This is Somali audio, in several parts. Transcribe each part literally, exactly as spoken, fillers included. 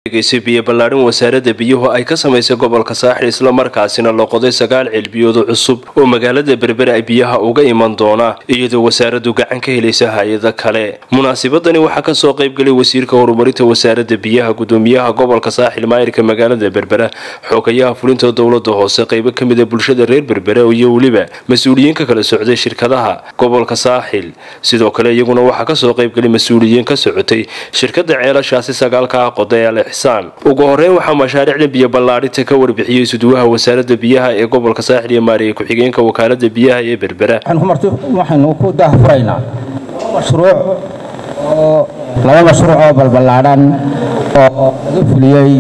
biyo ballaarin wasaaradda biyuhu ay ka samaysay gobolka Saaxil isla markaasina loo qoday sagaal cilbiyood cusub oo magaalada Berbera ay biyaha uga iman doona iyadoo wasaaraddu gacan ka helaysa hay'ado kale. Munaasabadani waxaa ka soo qayb galay wasiirka horumarinta wasaaradda biyaha, gudoomiyaha gobolka Saaxil, maayirka magaalada Berbera, xogayaha fulinta dowladda hoose, qaybo ka mid ah bulshada reer Berbera iyo waliba mas'uuliyiin ka kala socday shirkadaha gobolka Saaxil. Sidoo kale iyaguna waxaa ka soo qayb galay mas'uuliyiin ka socotay shirkadda ceelashaasi sagaalka qoday Al-Ihsaan. ugu horeyn waxaa mashaariicda biyo ballaarinta ka warbixiyay suduwaha wasaaradda biyaha ee gobolka Saaxil iyo maariye ku-xigeenka wakaaladda biyaha ee Berbera. waxaan ku daahfuraynaa mashruuc oo laba mashruuc oo balballaaran oo laga fuliyay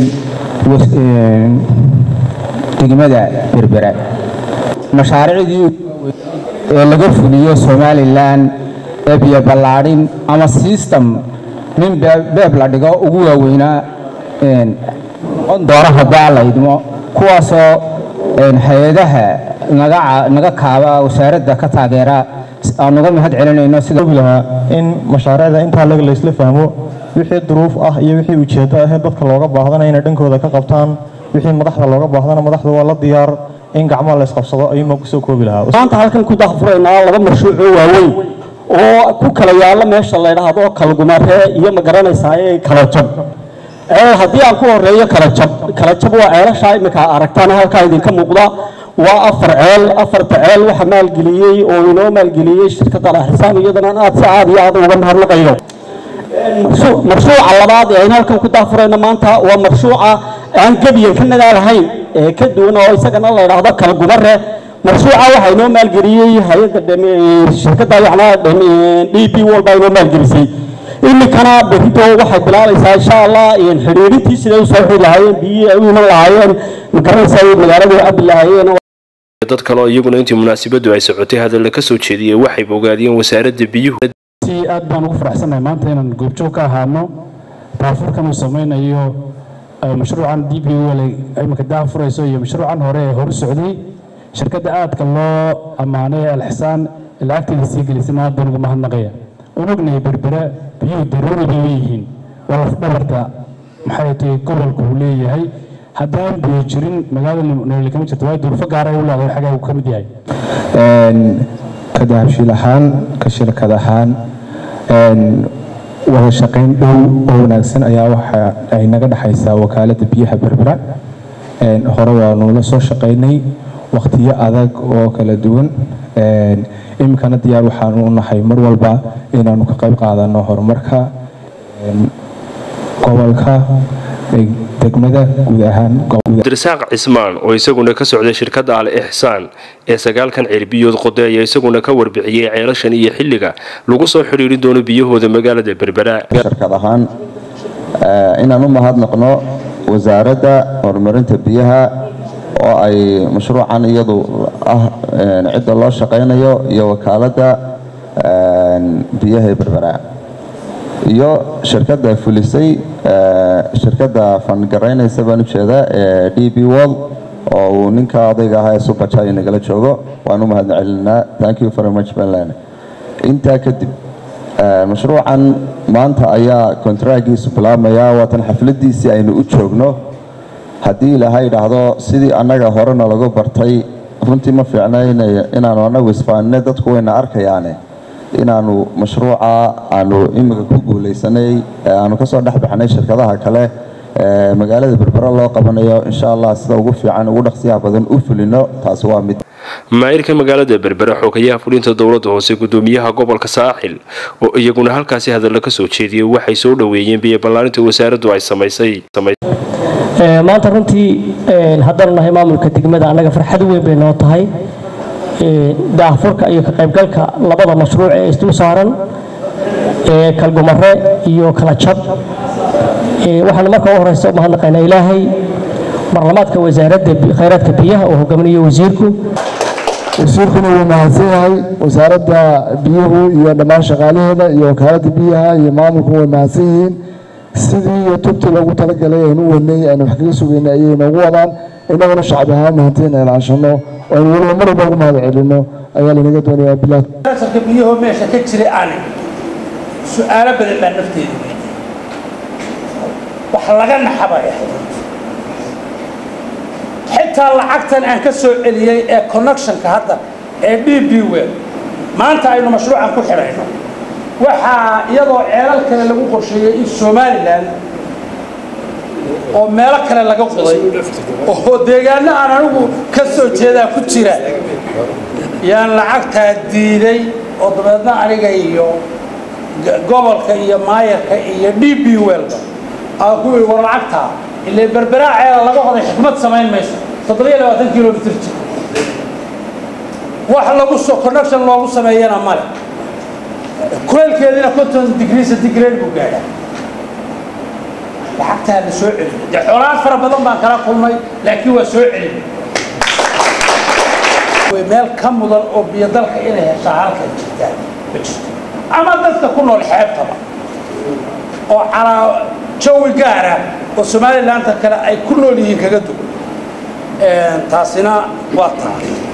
degmada Berbera. mashaariicdii ee laga fuliyo Somaliland ee biyo ballaarin ama system min beeb la dhigo ugu waaweynaa een on dooraha baalaydmo kuwaasoo een hay'adaha naga naga kaaba wasaaradda ka taageera aan uga mahad celinayno sida bilaha in mashaariicda inta laga la isla fahmo wixii duruuf ah iyo wixii ujeedo ah dadka looga baahdana inay dhankooda ka qabtaan wixii madaxda looga baahdana madaxdu waa la diyaar in gacmo la isqabsado ayuu ku soo koobi lahaa. maanta halkan ku daahfuraynaa laba mashruuc oo waaweyn oo ku kala yaala meesha la yiraahdo kala gumare iyo ma garanaysaa ee kala jab ee hadii aan ku horeeyo kala jab kala jab waa ceelasha imika aragtaan halka idin ka muuqda waa afar ceel afar ceel waxa maal geliyay oo inoo maal geliyay shirkadda Al-Ihsaan iyadana aad si caadi ah uga mahadnaqayo. mashruuca labaad ee halkan ku daahfurayna maanta waa mashruuca aan gabiyan ka nadaalahayn ee ka duwan oo isagana la yiraahdo kala gumare. mashruuca waxa inoo maal geliyay hay'adda shirkadda yacnaa D P World bay inoo maal gelisay. imikana berito waxay bilaabaysaa insha Allah in xiriirintii sida uu soo xidlaayeen biyo ay u iman lahaayeen ma garanaysaa magaalada Abdullaahiyeen. dad kale oo iyaguna intii munaasabadu ay socotay hadal ka soo jeediyay waxay bogaadiyeen wasaaradda biyuhu. si aad baan ugu faraxsanahay maanta inaan goobjoog ka ahaano taafurkan uu sameeyo mashruucan D P World ay markaa daafurayso iyo mashruucan hore ee hor socday shirkadda aadka loo amaanay Al-Ihsaan lacagtiisa sii gelisana aad baan ugu mahadnaqaya. ونقني بربرة بيو ضروري بيهين ولا فبرتا محيطي كل كلية هاي هدان بيجرين مجال اللي كم تتواي دور فقارة ولا غير حاجة وكم دي هاي. كده شيء لحان كشركة لحان وهو شقين أو أو نفسنا أيوة أي نقدر حيسا وكالة بيها بربرة هروا نولا صو شقيني وقتية أذاك وكالة دون imkana diyaar waxaan u nahay mar walba inaanu ka qayb qaadano horumarka gobolka degmada guud ahaan. Dirsaaq Cismaan oo isaguna ka socday shirkadda Al-Ihsaan ee sagaalkan cilbiyood qoday ayaa isaguna ka warbixiyay ceelashan iyo xilliga lagu soo xiriirin doono biyahooda magaalada Berbera. shirkadahan inaan u mahadnaqno wasaaradda horumarinta biyaha oo ay mashruucan iyadu ah cid loo shaqeynayo iyo wakaaladda biyaha Berbera iyo shirkadda fulisay shirkadda fangareynaysa baan u jeedaa D P World oo ninka odayga ah ee Superchay nagala joogo waan u mahadcelinaa. thank you very much Belan. inta kadib mashruucan maanta ayaa kontraagiisu bilaabmaya waatan xafladiisii aynu u joogno. haddii ilaahay dhahdo sidii annaga horena lagu bartay runtii ma fiicnayn inaanu annagu isfaanne dadku wayna arkayaane inaanu mashruuca aanu imika ku guulaysanay aanu ka soo dhexbaxnay shirkadaha kale ee magaalada Berbera loo qabanayo insha Allah sida ugu fiican ugu dhaqsiyaha badan u fulino. taas waa mid maayirka magaalada Berbera, xogayaha fulinta dowladda hoose, gudoomiyaha gobolka Saaxil oo iyaguna halkaasi hadal ka soo jeediyay waxay soo dhaweeyeen biyo ballaarinta wasaaraddu ay samaysay. maanta runtii haddana nahay maamulka degmada anaga farxad weyn bay noo tahay daahfurka iyo ka qaybgalka labada mashruuc ee isdul saaran ee kalgumare iyo kala jab. waxaan marka ugu horeysa u mahadnaqaynaa ilaahay barlamaadka wasaaradda khayraadka biyaha oo hogaaminayo wasiirku wasiirkuna wuu mahadsan yahay wasaaradda biyuhu iyo dhammaan shaqaalaheeda iyo wakaaladda biyaha iyo maamulku way mahadsan yihiin sidii iyo tubti loogu talagalay aynu wadnay aynu wax kaga sugaynay ayay noogu wadaan inaguna shacab ahaan mahantiin aynu canshanno oo aynu weliba mar walba ugu mahad celinno ayaa lanaga doonayaa bilaad. biyuhu meesha ka jiray aan su'aalo badan baa nafteeda وحلقنا نحبايا حتى لعقتن أن كسر اللي كونكشن كهذا دي بي ويل ما أنت إنه مشروع عن كل حرينا وح يضع عيال كان اللي بقول شيء الصومالي لان ومالك كان اللي قصدي وديجانا أنا نقول كسر كذا كتيرة يعني لعقتها ديدي وضبطنا عليه جيو قبل كي ماير كي دي بي ويل أقول ورعقتها اللي بربراء عيال الله قصدي حكمة سمين ماشي تطلع له وثلاثين كيلو متر واحد لو قصوا كونكشن لو قصوا ميانا ماله كل كذا كنت ديجريس ديجرين بوجايا لحقتها بسوء علم حوارات فرق بدن بان كلا كلمي لكن هو سوء علم ومال كم مدن أو بيدلك إنها شعارك جدا أما ذلك كله الحياة طبعا وعلى جوي قارة والسومالي اللي أنت كلا أي كله اللي ينكجدوا تاسنا واضحة